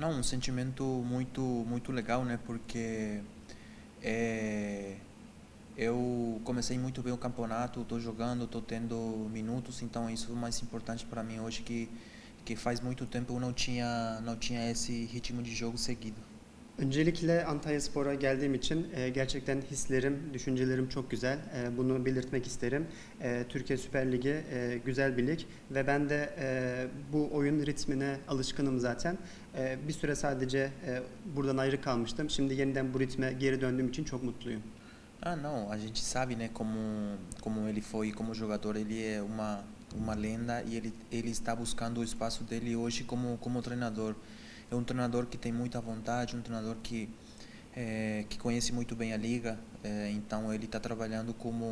Não, um sentimento muito legal, né? Porque é, eu comecei muito bem o campeonato, estou jogando, estou tendo minutos, então isso é o mais importante para mim hoje que faz muito tempo eu não tinha esse ritmo de jogo seguido. Öncelikle Antalyaspor'a geldiğim için gerçekten hislerim, düşüncelerim çok güzel. Bunu belirtmek isterim. Türkiye Süper Ligi güzel bir lig ve ben de bu oyun ritmine alışkınım zaten. Bir süre sadece buradan ayrı kalmıştım. Şimdi yeniden bu ritme geri döndüğüm için çok mutluyum. Ah, não, a gente sabe, né, como ele foi como jogador, ele é uma lenda e ele está buscando o espaço dele hoje como treinador. É um treinador que tem muita vontade, um treinador que conhece muito bem a liga, então ele está trabalhando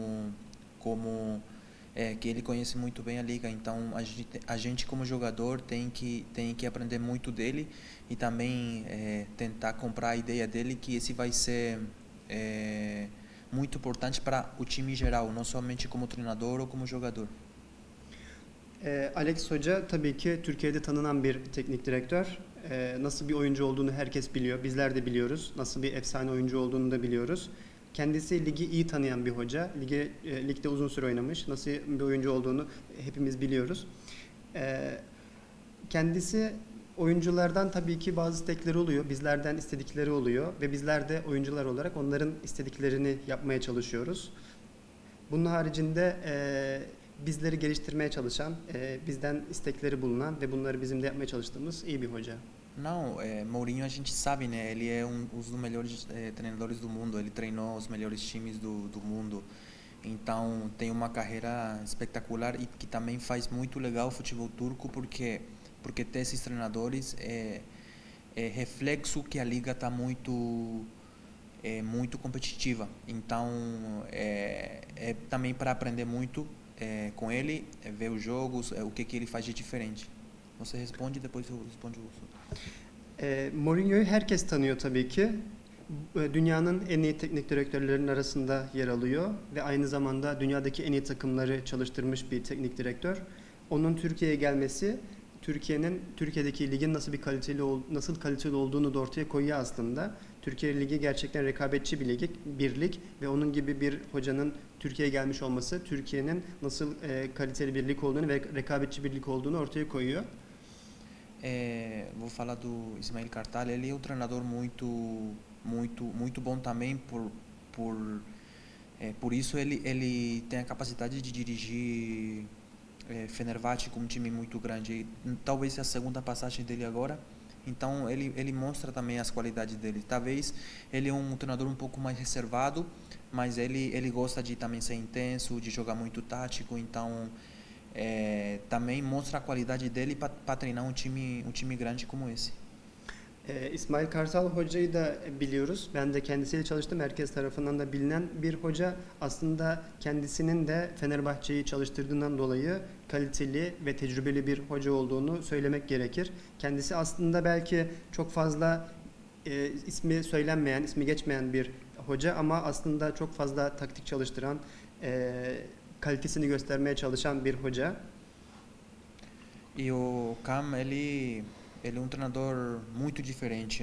que ele conhece muito bem a liga, então a gente como jogador tem que aprender muito dele e também tentar comprar a ideia dele que esse vai ser é, muito importante para o time geral, não somente como treinador ou como jogador. Alex Hoca tabii ki Türkiye'de tanınan bir teknik direktör. Nasıl bir oyuncu olduğunu herkes biliyor. Bizler de biliyoruz. Nasıl bir efsane oyuncu olduğunu da biliyoruz. Kendisi ligi iyi tanıyan bir hoca. Ligde uzun süre oynamış. Nasıl bir oyuncu olduğunu hepimiz biliyoruz. Ee, Kendisi oyunculardan tabii ki bazı istekleri oluyor. Bizlerden istedikleri oluyor. Ve bizler de oyuncular olarak onların istediklerini yapmaya çalışıyoruz. Bunun haricinde bizleri geliştirmeye çalışan, bizden istekleri bulunan ve bunları bizim de yapmaya çalıştığımız iyi bir hoca. Não, Mourinho a gente sabe, né? Ele é um dos melhores treinadores do mundo. Ele treinou os melhores times do mundo. Então tem uma carreira espetacular e que também faz muito legal o futebol turco porque ter esses treinadores é reflexo que a liga está muito competitiva. Então é também para aprender muito com ele, ver os jogos, o que ele faz de diferente. Você responde e depois eu respondo o outro. Mourinho'yu herkes tanıyor tabii ki. Dünyanın en iyi teknik direktörlerinin arasında yer alıyor ve aynı zamanda dünyadaki en iyi takımları çalıştırmış bir teknik direktör. Onun Türkiye'ye gelmesi Türkiye'deki ligin nasıl kaliteli olduğunu da ortaya koyuyor aslında. Türkiye Ligi gerçekten rekabetçi bir lig ve onun gibi bir hocanın Türkiye'ye gelmiş olması Türkiye'nin nasıl kaliteli bir lig olduğunu ve rekabetçi bir lig olduğunu ortaya koyuyor. Vou falar do Ismael Kartal. Ele é um treinador muito bom também por isso ele tem a capacidade de dirigir Fenerbahçe com um time muito grande. Talvez a segunda passagem dele agora. Então ele mostra também as qualidades dele. Talvez ele é um treinador um pouco mais reservado, mas ele gosta de também ser intenso, de jogar muito tático. Então também mostra a qualidade dele para treinar um time grande como esse. İsmail Kartal Hoca'yı da biliyoruz. Ben de kendisiyle çalıştım. Herkes tarafından da bilinen bir hoca. Aslında kendisinin de Fenerbahçe'yi çalıştırdığından dolayı kaliteli ve tecrübeli bir hoca olduğunu söylemek gerekir. Kendisi aslında belki çok fazla ismi söylenmeyen, ismi geçmeyen bir hoca ama aslında çok fazla taktik çalıştıran, kalitesini göstermeye çalışan bir hoca. E o Cam, ele é um treinador muito diferente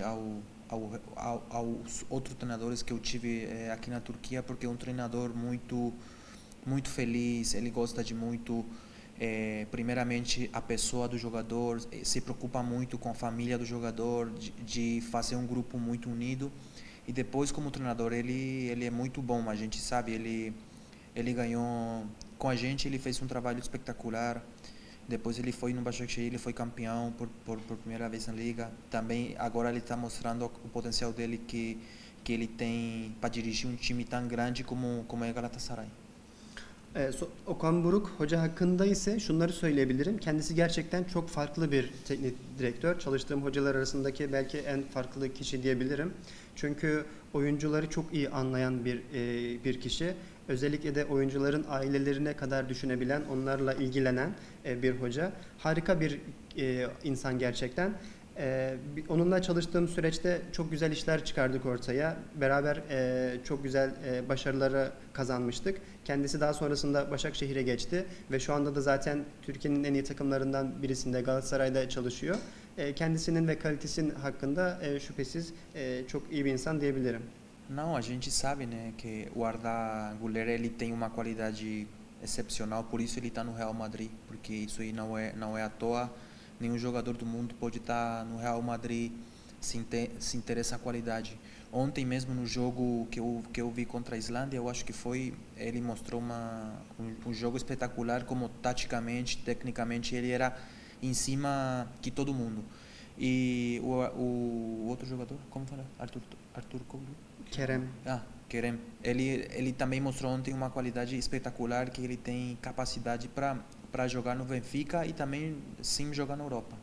aos outros treinadores que eu tive aqui na Turquia, porque é um treinador muito feliz, ele gosta de muito, primeiramente, a pessoa do jogador, se preocupa muito com a família do jogador, de fazer um grupo muito unido. E depois, como treinador, ele é muito bom, a gente sabe, ele ganhou com a gente, ele fez um trabalho espetacular. Depois ele foi no Başakşehir, ele foi campeão por primeira vez na liga. Também agora ele está mostrando o potencial dele que ele tem para dirigir um time tão grande como é Galatasaray. Okan Buruk hoca hakkında ise şunları söyleyebilirim. Kendisi gerçekten çok farklı bir teknik direktör. Çalıştığım hocalar arasındaki belki en farklı kişi diyebilirim. Çünkü oyuncuları çok iyi anlayan bir kişi. Özellikle de oyuncuların ailelerine kadar düşünebilen, onlarla ilgilenen bir hoca. Harika bir insan gerçekten. Onunla çalıştığım süreçte çok güzel işler çıkardık ortaya. Beraber çok güzel başarıları kazanmıştık. Kendisi daha sonrasında Başakşehir'e geçti ve şu anda da zaten Türkiye'nin en iyi takımlarından birisinde Galatasaray'da çalışıyor. Kendisinin ve kalitesinin hakkında şüphesiz çok iyi bir insan diyebilirim. Não, a gente sabe, né, que o Arda Güler ele tem uma qualidade excepcional, por isso ele está no Real Madrid, porque isso aí não é à toa. Nenhum jogador do mundo pode estar no Real Madrid sem ter essa qualidade. Ontem mesmo no jogo que eu vi contra a Islândia, eu acho que foi, ele mostrou um jogo espetacular, como taticamente, tecnicamente ele era em cima que todo mundo. E o outro jogador, como fala? Arthur Koglu? Kerem. Kerem. Ele também mostrou ontem uma qualidade espetacular, que ele tem capacidade para jogar no Benfica e também sim jogar na Europa.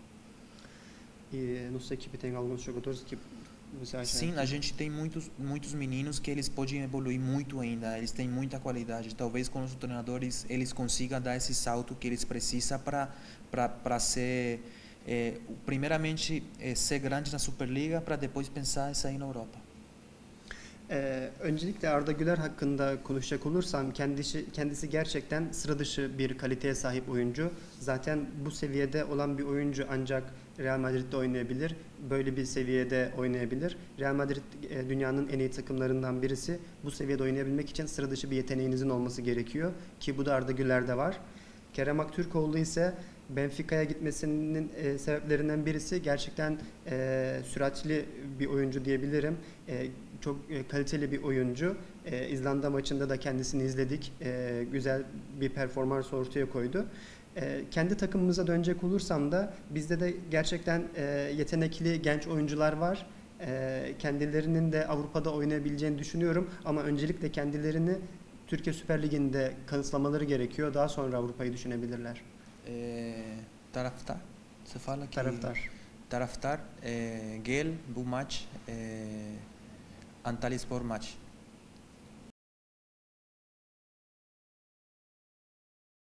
E não sei que tem alguns jogadores que você acha Sim, que... a gente tem muitos meninos que eles podem evoluir muito ainda, eles têm muita qualidade. Talvez com os treinadores eles consigam dar esse salto que eles precisam para ser, primeiramente, ser grande na Superliga, para depois pensar em sair na Europa. Öncelikle Arda Güler hakkında konuşacak olursam kendisi gerçekten sıra dışı bir kaliteye sahip oyuncu. Zaten bu seviyede olan bir oyuncu ancak Real Madrid'de oynayabilir. Böyle bir seviyede oynayabilir. Real Madrid dünyanın en iyi takımlarından birisi. Bu seviyede oynayabilmek için sıra dışı bir yeteneğinizin olması gerekiyor ki bu da Arda Güler'de var. Kerem Aktürkoğlu ise Benfica'ya gitmesinin sebeplerinden birisi gerçekten süratli bir oyuncu diyebilirim. Çok kaliteli bir oyuncu. İzlanda maçında da kendisini izledik. Güzel bir performans ortaya koydu. Kendi takımımıza dönecek olursam da bizde de gerçekten yetenekli genç oyuncular var. Kendilerinin de Avrupa'da oynayabileceğini düşünüyorum ama öncelikle kendilerini Türkiye Süper Ligi'nde kanıtlamaları gerekiyor. Daha sonra Avrupa'yı düşünebilirler. Taraftar, você fala que Taraftar. gel bu maç Antalyaspor maç.